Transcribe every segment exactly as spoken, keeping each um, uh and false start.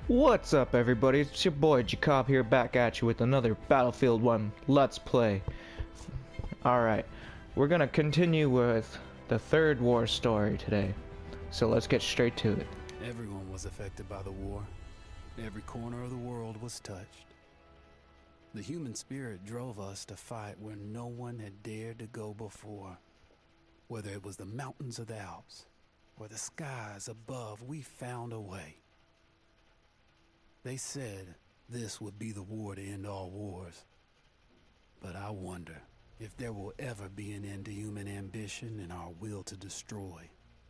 What's up, everybody? It's your boy Jacob here, back at you with another Battlefield one Let's Play. Alright, we're gonna continue with the third war story today, so let's get straight to it. Everyone was affected by the war. Every corner of the world was touched. The human spirit drove us to fight where no one had dared to go before. Whether it was the mountains of the Alps or the skies above, we found a way. They said this would be the war to end all wars. But I wonder if there will ever be an end to human ambition and our will to destroy.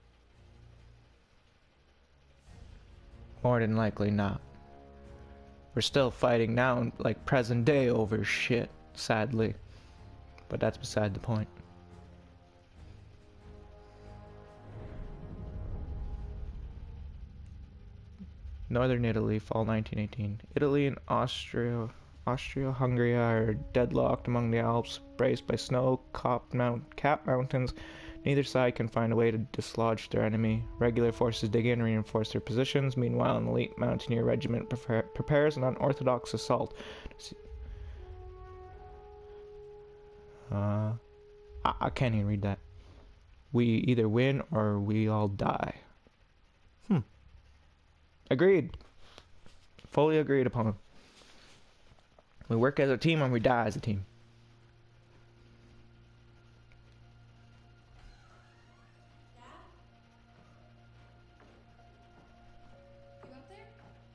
More than likely not. We're still fighting now, like present day, over shit, sadly. But that's beside the point. Northern Italy, fall nineteen eighteen. Italy and Austria, Austria-Hungary are deadlocked among the Alps, braced by snow-capped mount, cap mountains. Neither side can find a way to dislodge their enemy. Regular forces dig in and reinforce their positions. Meanwhile, an elite mountaineer regiment prepare, prepares an unorthodox assault. Uh, I, I can't even read that. We either win or we all die. Hmm. Agreed. Fully agreed upon. We work as a team and we die as a team. Dad? You up there?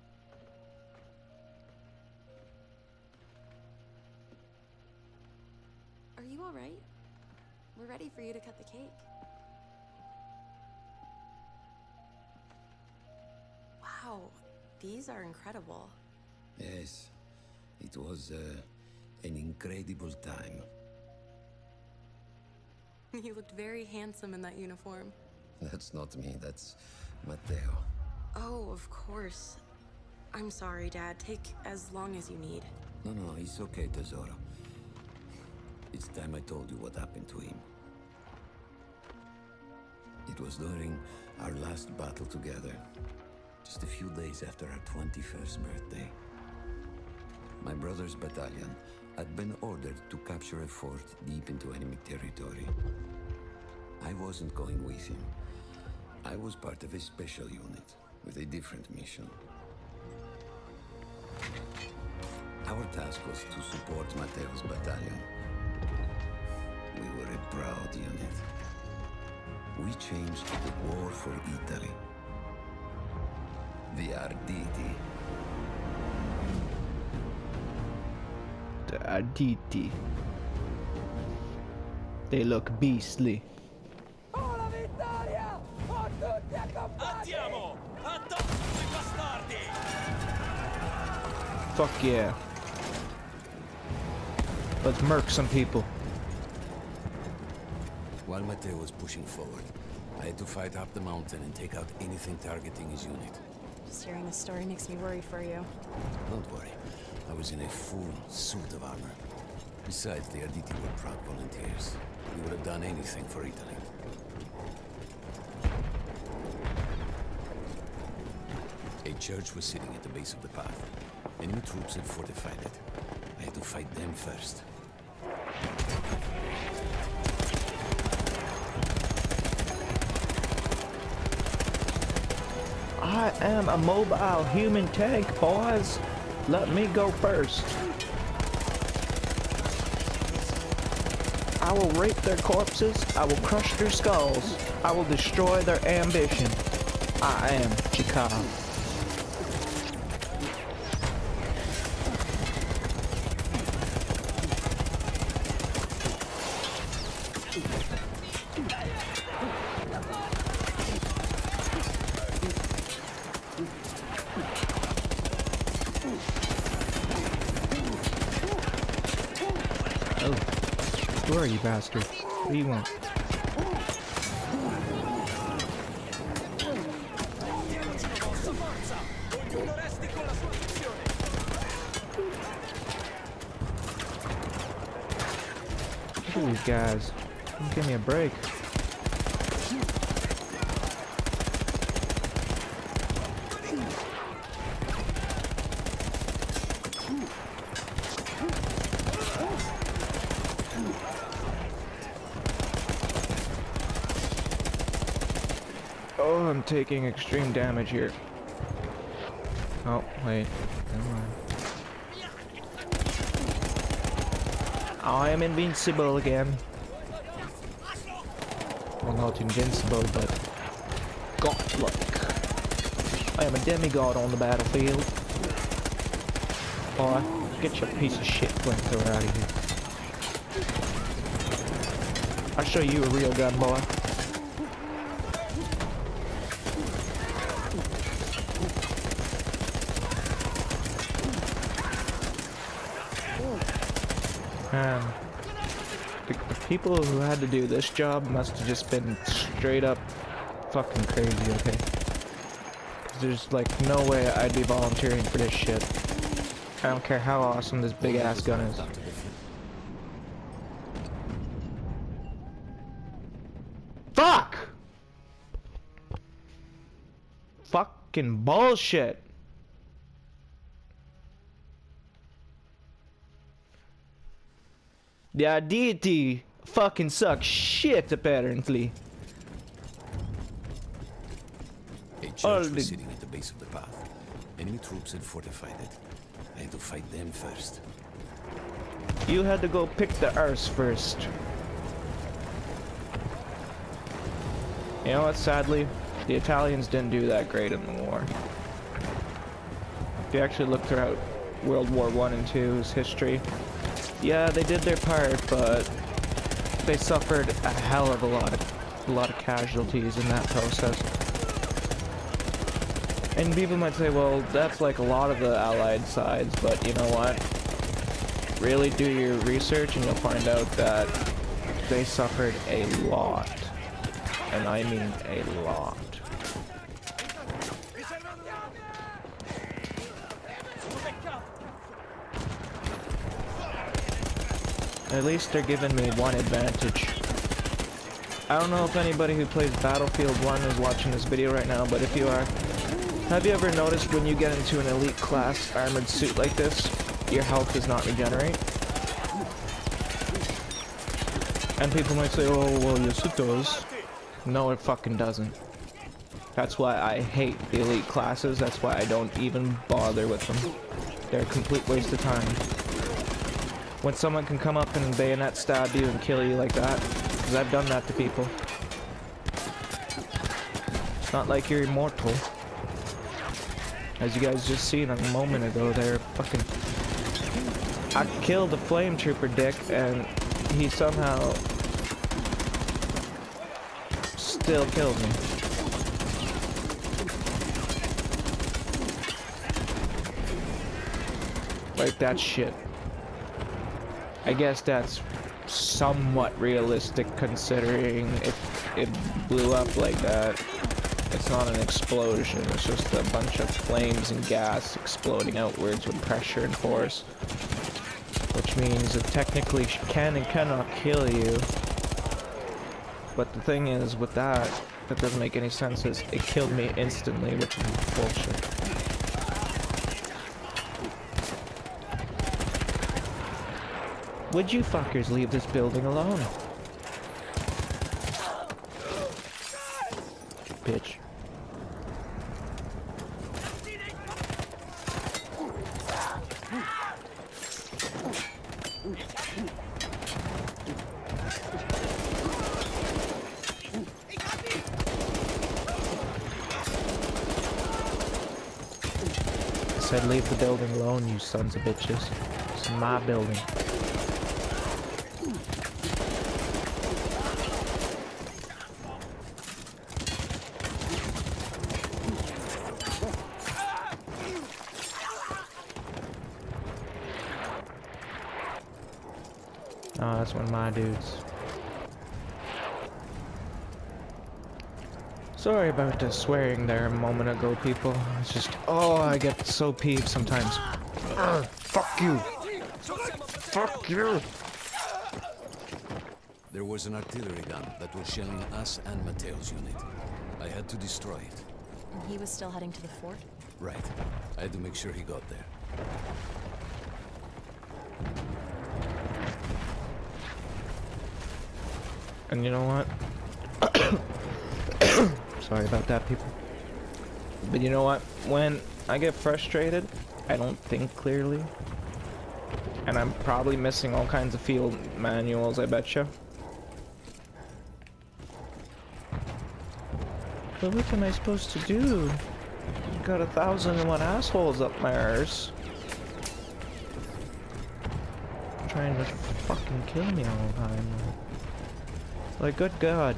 Are you all right? We're ready for you to cut the cake. Wow, these are incredible. Yes, it was uh, an incredible time. You looked very handsome in that uniform. That's not me, that's Matteo. Oh, of course. I'm sorry, Dad. Take as long as you need. No, no, it's okay, Tesoro. It's time I told you what happened to him. It was during our last battle together. Just a few days after our twenty-first birthday. My brother's battalion had been ordered to capture a fort deep into enemy territory. I wasn't going with him. I was part of a special unit with a different mission. Our task was to support Matteo's battalion. We were a proud unit. We changed the war for Italy. The Arditi. The Arditi. They look beastly. Andiamo! Addosso quei bastardi! Fuck yeah. Let's murk some people. While Matteo was pushing forward, I had to fight up the mountain and take out anything targeting his unit. Just hearing this story makes me worried for you. Don't worry, I was in a full suit of armor. Besides, the Arditi were proud volunteers. We would have done anything for Italy. A church was sitting at the base of the path. Enemy troops had fortified it. I had to fight them first. I am a mobile human tank, boys. Let me go first. I will rape their corpses. I will crush their skulls. I will destroy their ambition. I am Jacob. Oh, where are you, bastard? What do you want? Look at these guys. Give me a break. Oh, I'm taking extreme damage here. Oh, wait. Never mind. I am invincible again. Well, not invincible, but godlike. I am a demigod on the battlefield. Boy, get your piece of shit flamethrower out of here. I'll show you a real gun, boy. Man, the, the people who had to do this job must have just been straight up fucking crazy, okay? Cause there's like no way I'd be volunteering for this shit. I don't care how awesome this big ass gun is. Fuck! Fucking bullshit. The deity fucking sucks shit, apparently. A church All was the- sitting at the base of the path. Enemy troops had fortified it. I had to fight them first. You had to go pick the arse first. You know what, sadly, the Italians didn't do that great in the war. If you actually look throughout World War One and Two's history, yeah, they did their part, but they suffered a hell of a lot of, a lot of casualties in that process. And people might say, well, that's like a lot of the Allied sides, but you know what? Really do your research and you'll find out that they suffered a lot. And I mean a lot. At least they're giving me one advantage. I don't know if anybody who plays Battlefield one is watching this video right now, but if you are, have you ever noticed when you get into an elite class armored suit like this, your health does not regenerate? And people might say, oh, well, yes it does. No, it fucking doesn't. That's why I hate the elite classes. That's why I don't even bother with them. They're a complete waste of time. When someone can come up and bayonet stab you and kill you like that, because I've done that to people. It's not like you're immortal. As you guys just seen a moment ago, they're fucking... I killed the flame trooper dick, and he somehow still killed me. Like that shit. I guess that's somewhat realistic considering if it blew up like that. It's not an explosion, it's just a bunch of flames and gas exploding outwards with pressure and force. Which means it technically can and cannot kill you. But the thing is, with that, that doesn't make any sense, is it killed me instantly, which is bullshit. Would you fuckers leave this building alone? Bitch. I said leave the building alone, you sons of bitches. It's my building. Oh, that's one of my dudes. Sorry about the swearing there a moment ago, people. It's just, oh, I get so peeved sometimes. Urgh, fuck you. Fuck you. There was an artillery gun that was shelling us and Mateo's unit. I had to destroy it. And he was still heading to the fort? Right. I had to make sure he got there. And you know what? Sorry about that, people. But you know what? When I get frustrated, I don't think clearly. And I'm probably missing all kinds of field manuals, I betcha. But what am I supposed to do? Got a thousand and one assholes up my arse. Trying to fucking kill me all the time. Like, good God.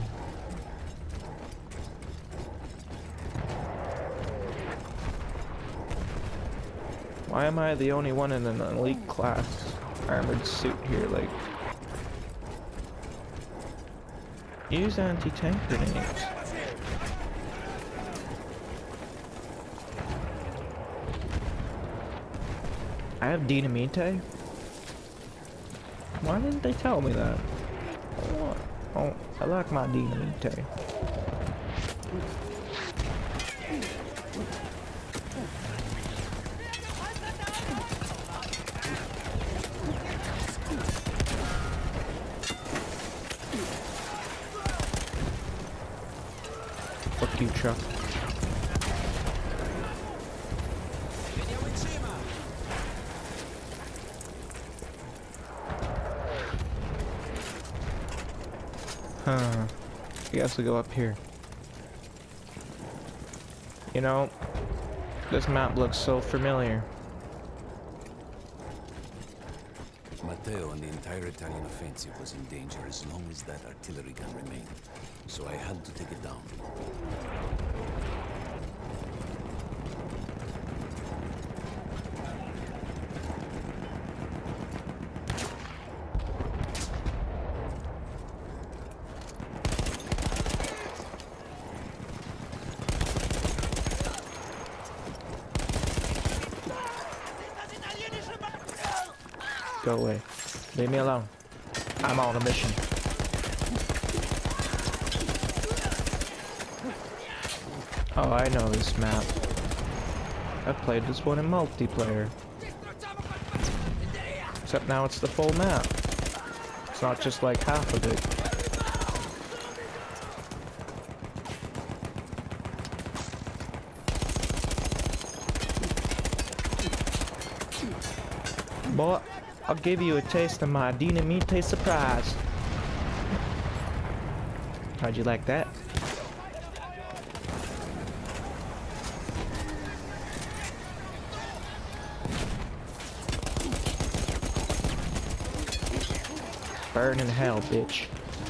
Why am I the only one in an elite class armored suit here? Like, use anti-tank grenades. I have dynamite. Why didn't they tell me that? Oh, oh I like my dynamite. Fuck you, Chuck. Huh. I guess we'll go up here. You know, this map looks so familiar. Matteo and the entire Italian offensive was in danger as long as that artillery gun remained. So I had to take it down. Go away. Leave me alone. I'm on a mission. Oh, I know this map. I played this one in multiplayer. Except now it's the full map. It's not just like half of it. Boy, I'll give you a taste of my dynamite surprise. How'd you like that? Burn in hell, bitch.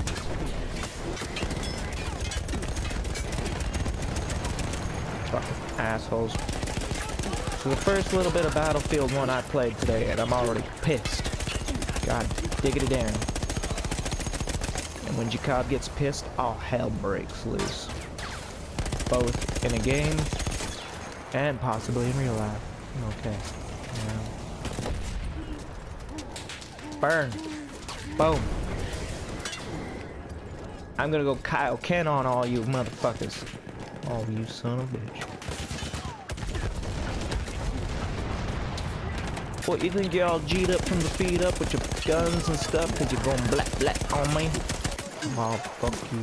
Fucking assholes. So the first little bit of Battlefield one I played today, and I'm already pissed. God, diggity damn. And when Jacob gets pissed, all hell breaks loose. Both in a game, and possibly in real life. Okay. Yeah. Burn. Boom. I'm gonna go Kyle Ken on all you motherfuckers. Oh, you son of a bitch. What, you think you're all G'd up from the feet up with your guns and stuff because you're going black black on me? Oh, fuck you.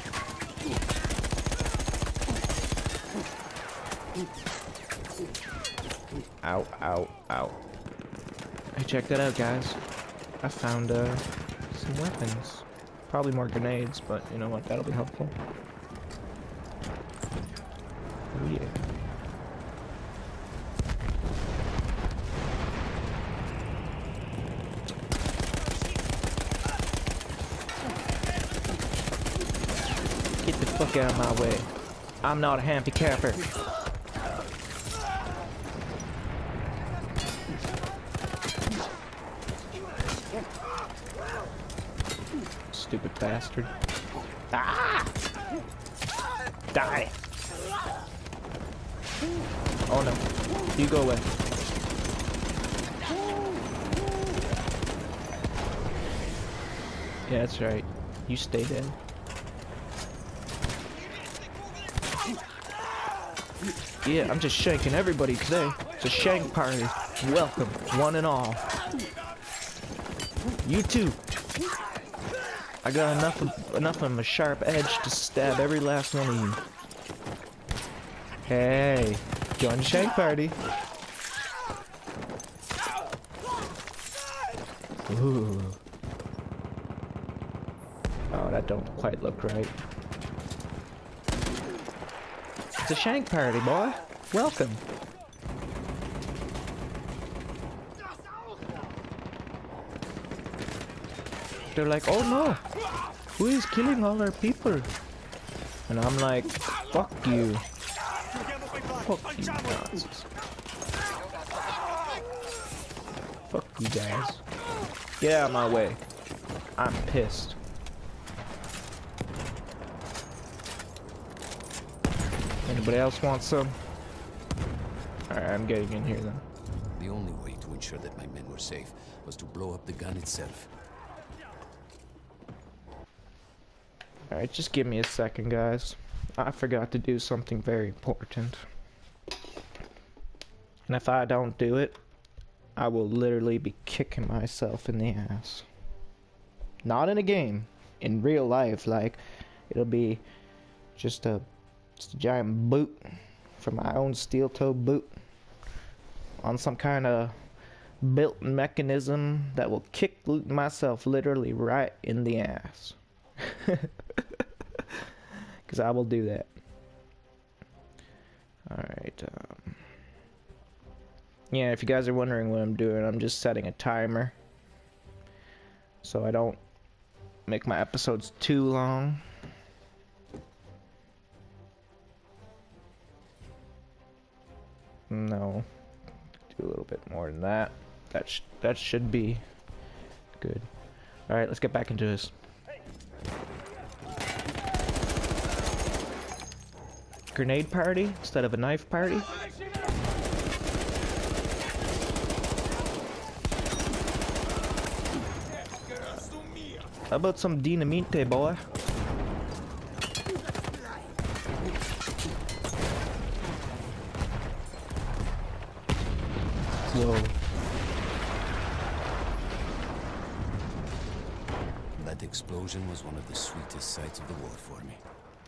Ow, ow, ow. Hey, check that out, guys. I found uh, some weapons. Probably more grenades, but you know what? That'll be helpful. Oh, yeah. Get the fuck out of my way. I'm not a handicapper. Stupid bastard. Ah! Die! Oh no. You go away. Yeah, that's right. You stay dead. Yeah, I'm just shanking everybody today. It's a shank party. Welcome, one and all. You too. I got enough of enough of a sharp edge to stab every last one of you. Hey, join the shank party. Ooh. Oh, that don't quite look right. It's a shank party, boy. Welcome. They're like, oh no, who is killing all our people? And I'm like, fuck you. Fuck you, Nazis. Fuck you guys. Get out of my way. I'm pissed. Anybody else want some? Alright, I'm getting in here then. The only way to ensure that my men were safe was to blow up the gun itself. Alright, just give me a second, guys. I forgot to do something very important. And if I don't do it, I will literally be kicking myself in the ass. Not in a game. In real life, like, it'll be just a, just a giant boot from my own steel-toed boot on some kind of built mechanism that will kick myself literally right in the ass. Because I will do that. Alright, um... yeah, if you guys are wondering what I'm doing, I'm just setting a timer. So I don't make my episodes too long. No. Do a little bit more than that. That, sh that should be good. Alright, let's get back into this. Grenade party instead of a knife party. How about some dinamite, boy? Whoa. That explosion was one of the sweetest sights of the war for me.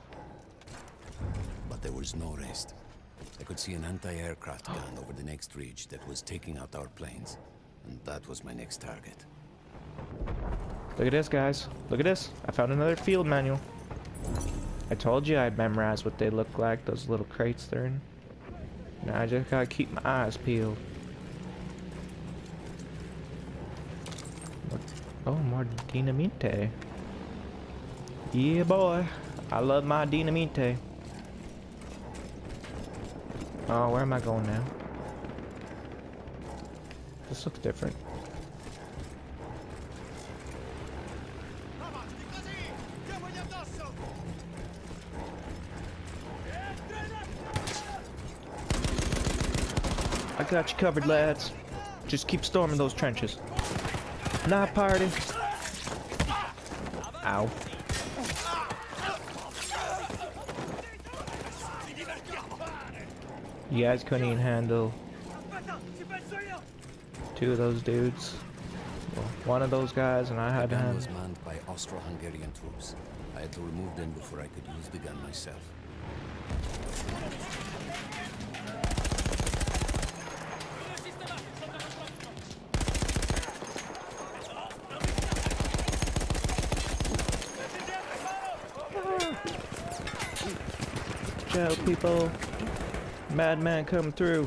But there was no rest. I could see an anti-aircraft gun over the next ridge that was taking out our planes. And that was my next target. Look at this, guys. Look at this. I found another field manual. I told you I'd memorize what they look like, those little crates they're in. Now I just gotta keep my eyes peeled. Oh, more dinamite. Yeah, boy. I love my dinamite. Oh, where am I going now? This looks different. I got you covered, lads. Just keep storming those trenches. Night party. Ow. You guys couldn't even handle two of those dudes. Well, one of those guys, and I had The to gun handle. was manned by Austro-Hungarian troops. I had to remove them before I could use the gun myself. Watch out, people. Madman coming through.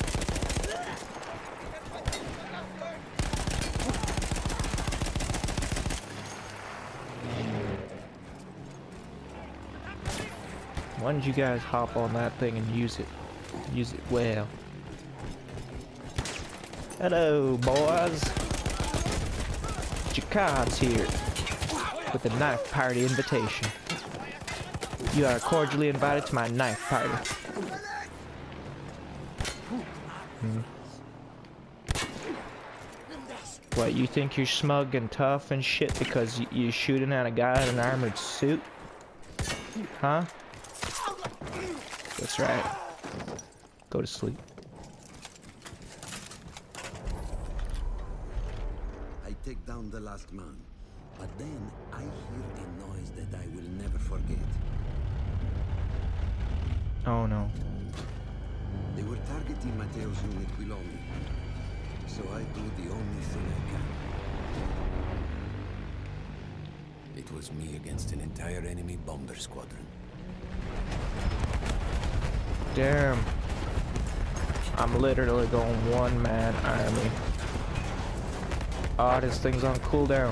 Why don't you guys hop on that thing and use it? Use it well. Hello, boys. Jacob's here with a knife party invitation. You are cordially invited to my knife party. Hmm. What, you think you're smug and tough and shit because you're shooting at a guy in an armored suit? Huh? That's right. Go to sleep. I take down the last man, but then I hear a noise that I will never forget. Oh no. They were targeting Matteo's unit below me. So I do the only thing I can. It was me against an entire enemy bomber squadron. Damn. I'm literally going one man army. Ah, this thing's on cooldown.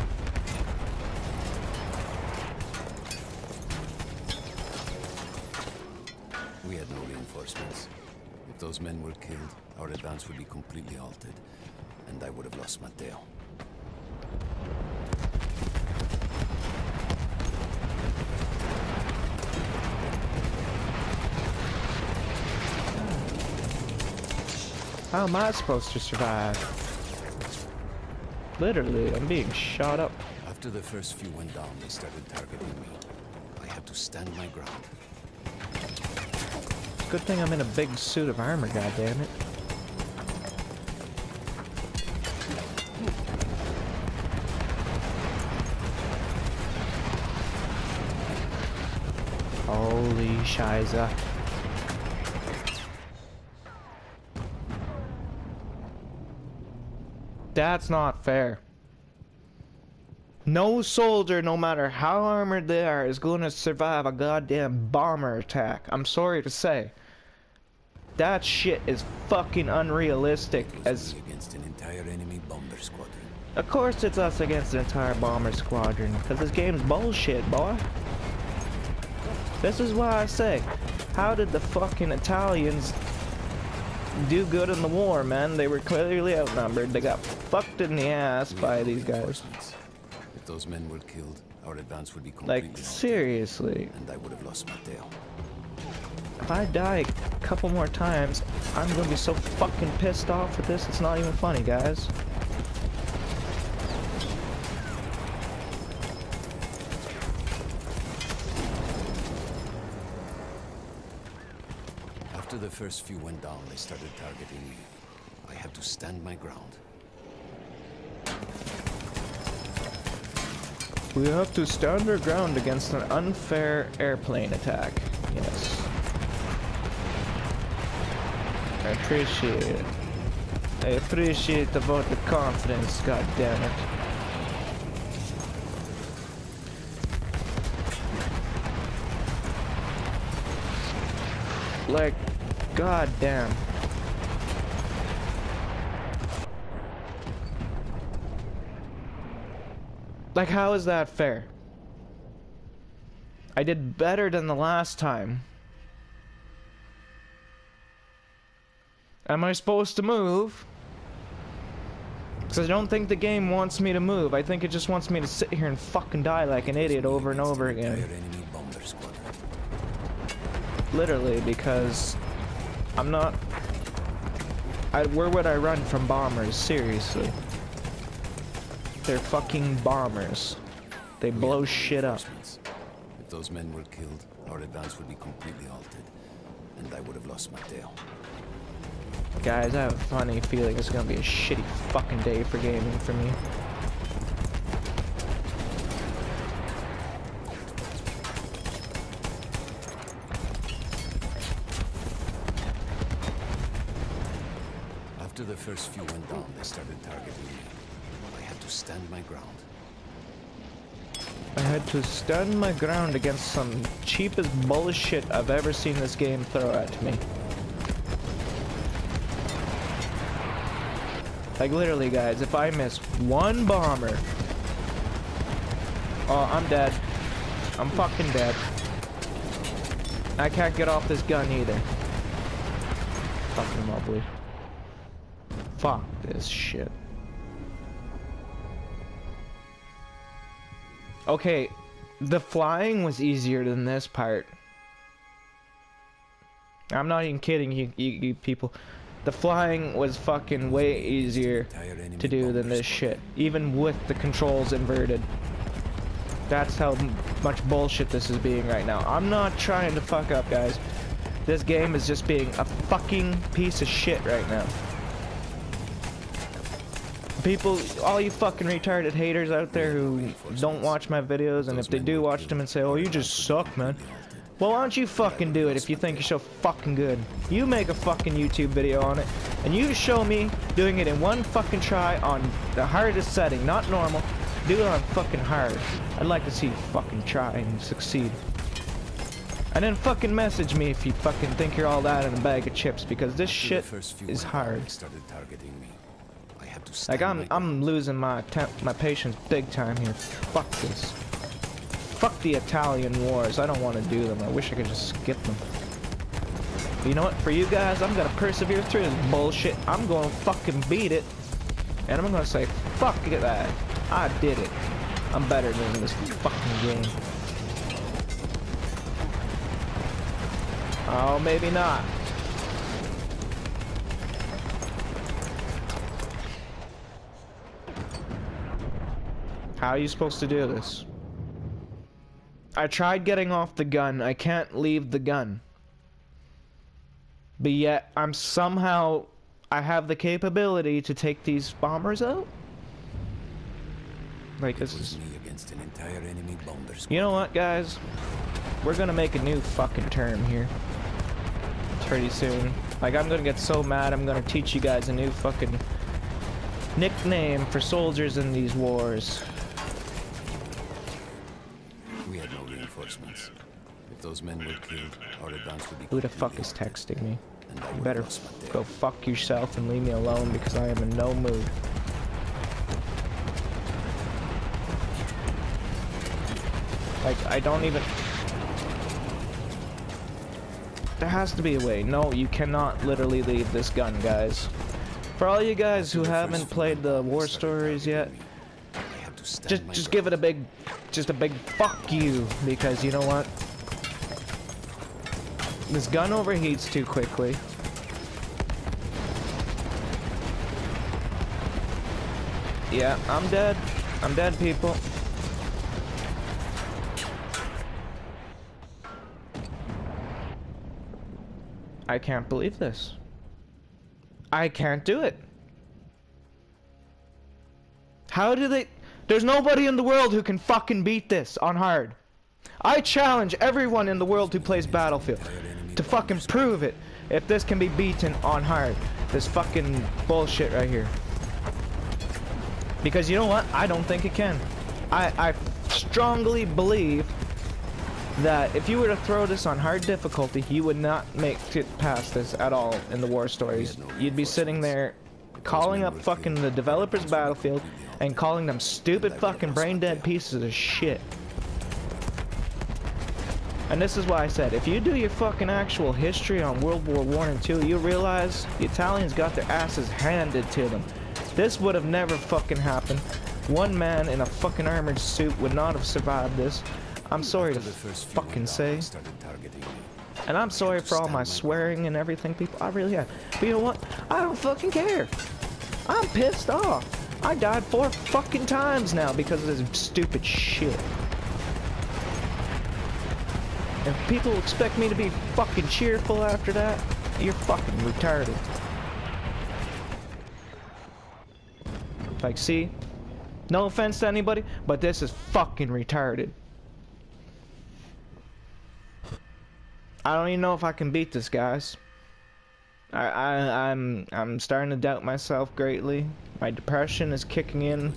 We had no reinforcements. If those men were killed, our advance would be completely halted, and I would have lost Matteo. How am I supposed to survive? Literally, I'm being shot up. After the first few went down, they started targeting me. I had to stand my ground. Good thing I'm in a big suit of armor, goddammit. Holy shiza. That's not fair. No soldier, no matter how armored they are, is going to survive a goddamn bomber attack. I'm sorry to say. That shit is fucking unrealistic. As against an entire enemy bomber squadron. Of course it's us against an entire bomber squadron, because this game's bullshit, boy. This is why I say, how did the fucking Italians do good in the war, man? They were clearly outnumbered. They got fucked in the ass by these guys. If those men were killed, our advance would be completely Like, seriously. and I would have lost Matteo. If I die a couple more times, I'm gonna be so fucking pissed off with this, it's not even funny, guys. After the first few went down, they started targeting me. I had to stand my ground. We have to stand our ground against an unfair airplane attack. Yes. I appreciate it. I appreciate the vote of confidence, god damn it. Like, god damn. Like, how is that fair? I did better than the last time. Am I supposed to move? Because I don't think the game wants me to move. I think it just wants me to sit here and fucking die like an idiot over and over again. Literally, because I'm not... I, where would I run from bombers? Seriously. They're fucking bombers. They blow shit up. If those men were killed, our advance would be completely halted, and I would have lost Matteo. Guys, I have a funny feeling it's gonna be a shitty fucking day for gaming for me. After the first few went down, they started targeting me. I had to stand my ground. I had to stand my ground against some cheapest bullshit I've ever seen this game throw at me. Like, literally, guys, if I miss one bomber... Oh, I'm dead. I'm fucking dead. I can't get off this gun either. Fucking lovely. Fuck this shit. Okay, the flying was easier than this part. I'm not even kidding you, you, you people. The flying was fucking way easier to do than this shit, even with the controls inverted. That's how much bullshit this is being right now. I'm not trying to fuck up, guys. This game is just being a fucking piece of shit right now. People, all you fucking retarded haters out there who don't watch my videos, and if they do watch them and say, oh, you just suck, man. Well, why don't you fucking do it if you think you're so fucking good? You make a fucking YouTube video on it, and you show me doing it in one fucking try on the hardest setting, not normal. Do it on fucking hard. I'd like to see you fucking try and succeed. And then fucking message me if you fucking think you're all that in a bag of chips, because this shit is hard. Started targeting me. I had to Like, stand I'm my I'm losing my temp my patience big time here. Fuck this. Fuck the Italian wars. I don't want to do them. I wish I could just skip them. But you know what? For you guys, I'm gonna persevere through this bullshit. I'm gonna fucking beat it, and I'm gonna say, fuck that. I did it. I'm better than this fucking game. Oh, maybe not. How are you supposed to do this? I tried getting off the gun. I can't leave the gun. But yet, I'm somehow... I have the capability to take these bombers out? Like, this is... me against an entire enemy bomber squad. You know what, guys? We're gonna make a new fucking term here. Pretty soon. Like, I'm gonna get so mad, I'm gonna teach you guys a new fucking nickname for soldiers in these wars. We had no reinforcements. If those men were killed, our advance would be... Who the fuck is texting me? And I You would better have lost my go tail. fuck yourself and leave me alone, because I am in no mood. Like, I don't even... There has to be a way. No, you cannot literally leave this gun, guys. For all you guys who haven't played the war stories yet, I had to stand just my just ground. give it a big, just a big fuck you, because you know what? This gun overheats too quickly. Yeah, I'm dead. I'm dead, people. I can't believe this. I can't do it. How do they... There's nobody in the world who can fucking beat this on hard. I challenge everyone in the world who plays Battlefield to fucking prove it if this can be beaten on hard. This fucking bullshit right here. Because you know what? I don't think it can. I, I strongly believe that if you were to throw this on hard difficulty, you would not make it past this at all in the war stories. You'd be sitting there calling up fucking the developers Battlefield and calling them stupid fucking brain dead pieces of shit. And this is why I said, if you do your fucking actual history on World War One and Two, you realize the Italians got their asses handed to them. This would have never fucking happened. One man in a fucking armored suit would not have survived this. I'm sorry to fucking say. And I'm sorry for all my swearing and everything, people. I really am. But you know what? I don't fucking care. I'm pissed off. I died four fucking times now because of this stupid shit. If people expect me to be fucking cheerful after that, you're fucking retarded. Like, see? No offense to anybody, but this is fucking retarded. I don't even know if I can beat this, guys. I, I, I'm, I'm starting to doubt myself greatly. My depression is kicking in.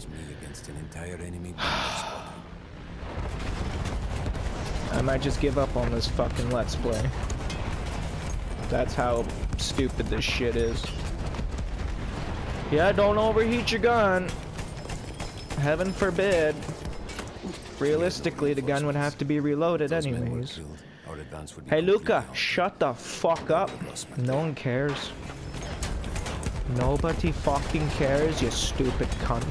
I might just give up on this fucking Let's Play. That's how stupid this shit is. Yeah, don't overheat your gun. Heaven forbid. Realistically, the gun would have to be reloaded anyways. Hey Luca, shut the fuck up. No one cares. Nobody fucking cares, you stupid cunt.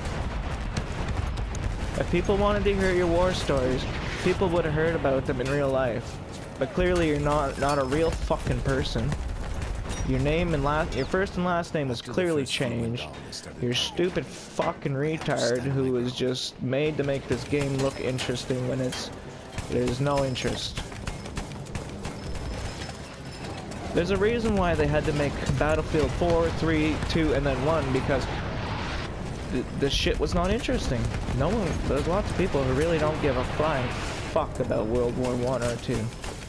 If people wanted to hear your war stories, people would have heard about them in real life. But clearly you're not not a real fucking person. Your name and last your first and last name was clearly changed. You're a stupid fucking retard who was just made to make this game look interesting when it's there's no interest. There's a reason why they had to make Battlefield four, three, two, and then one, because th this shit was not interesting. No one, there's lots of people who really don't give a flying fuck about World War One or two.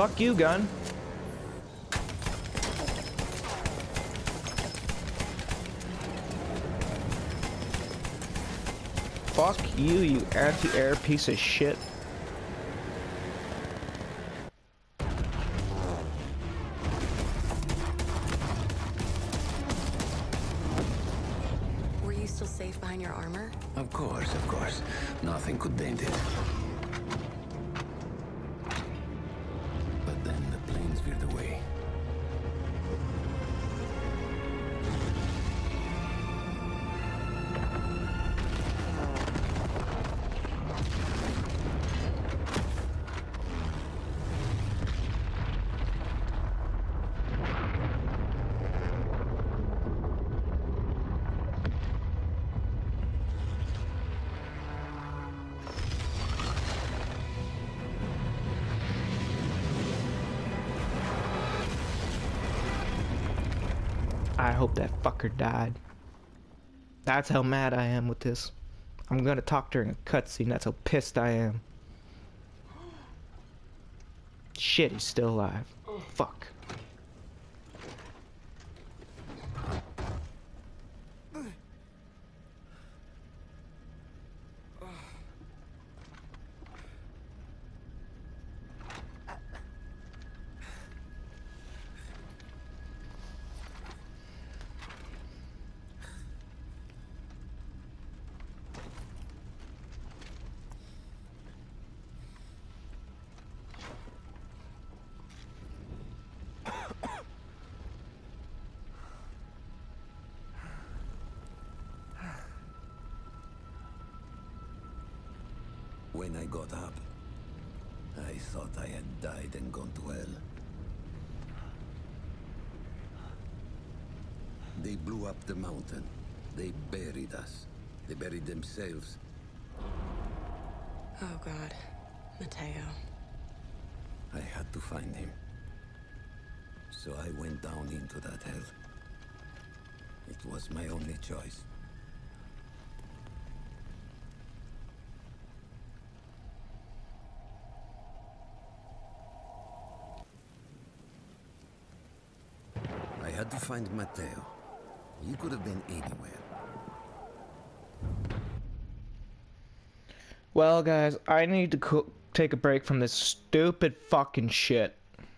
Fuck you, gun. Fuck you, you anti-air piece of shit. Were you still safe behind your armor? Of course, of course. Nothing could dent it. But then the planes veered away. I hope that fucker died. That's how mad I am with this. I'm gonna talk during a cutscene, that's how pissed I am. Shit, he's still alive. Fuck. When I got up, I thought I had died and gone to hell. They blew up the mountain. They buried us. They buried themselves. Oh God, Mateo. I had to find him. So I went down into that hell. It was my only choice. I had to find Mateo. He could have been anywhere. Well, guys, I need to co take a break from this stupid fucking shit.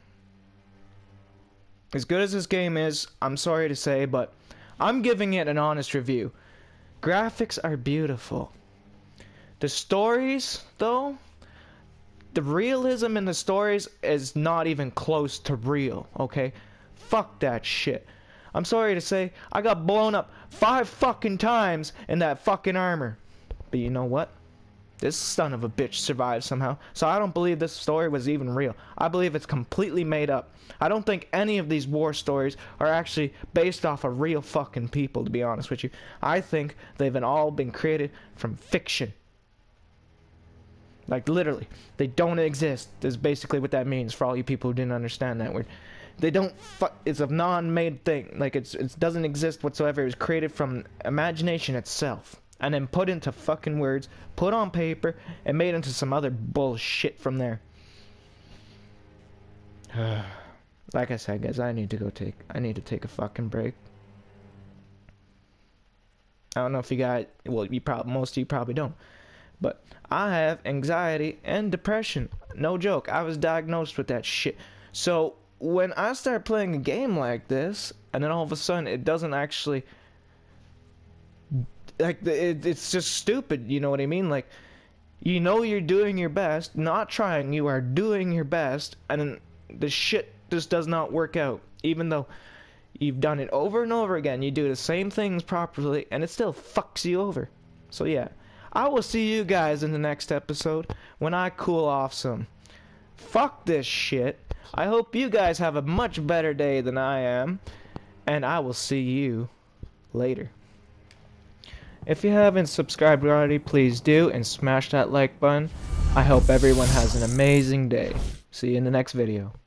As good as this game is, I'm sorry to say, but I'm giving it an honest review. Graphics are beautiful. The stories, though, the realism in the stories is not even close to real, okay? Fuck that shit. I'm sorry to say, I got blown up five fucking times in that fucking armor. But you know what? This son of a bitch survived somehow. So I don't believe this story was even real. I believe it's completely made up. I don't think any of these war stories are actually based off of real fucking people, to be honest with you. I think they've been all been created from fiction. Like, literally. They don't exist, is basically what that means for all you people who didn't understand that word. They don't fu- it's a non-made thing. Like, it's it doesn't exist whatsoever. It was created from imagination itself. And then put into fucking words, put on paper, and made into some other bullshit from there. Like I said, guys, I need to go take, I need to take a fucking break. I don't know if you guys, well, you probably, most of you probably don't. But I have anxiety and depression. No joke, I was diagnosed with that shit. So, when I start playing a game like this, and then all of a sudden it doesn't actually... Like, it, it's just stupid, you know what I mean? Like, you know you're doing your best, not trying, you are doing your best, and then the shit just does not work out. Even though you've done it over and over again, you do the same things properly, and it still fucks you over. So yeah, I will see you guys in the next episode, when I cool off some. Fuck this shit. I hope you guys have a much better day than I am, and I will see you later. If you haven't subscribed already, please do, and smash that like button. I hope everyone has an amazing day. See you in the next video.